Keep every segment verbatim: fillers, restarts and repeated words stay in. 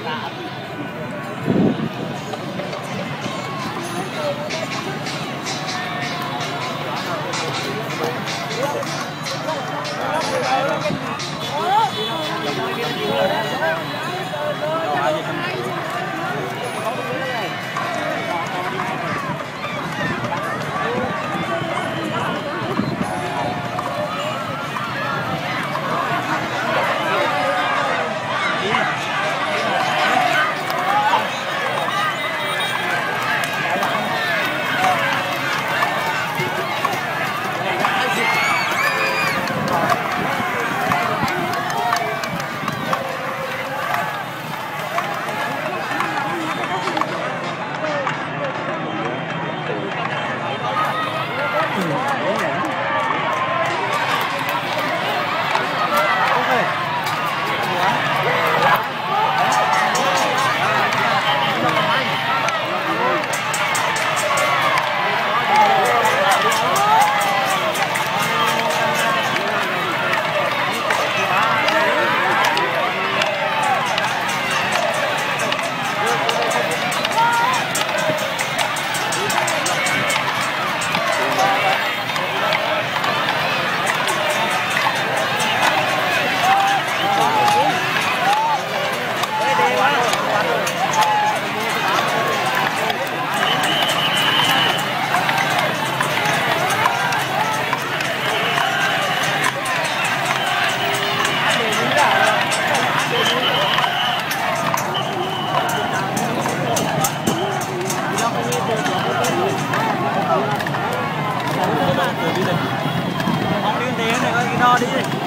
đo đi.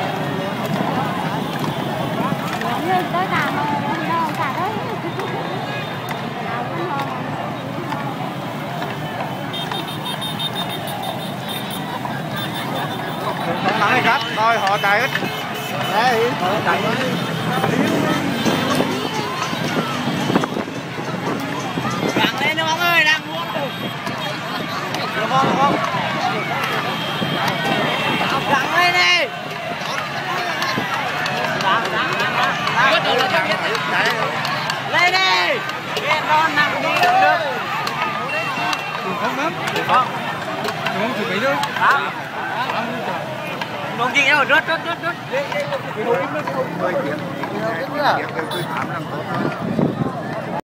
Tới nào mà đo cả đấy. Không nắng hết, thôi họ chạy hết. Đấy, họ chạy hết. Gắng lên ông ơi, đang muốn được. Được không, được không? Gắng lên đi. Lên đi. Lên con nặng đi được. Được không lắm? Được không? Được không? Thử mấy thôi. Đó. Đồng chí đâu, rớt, rớt, rớt, rớt. mười tiếng. mười tiếng. Tôi thám làm tốt thôi.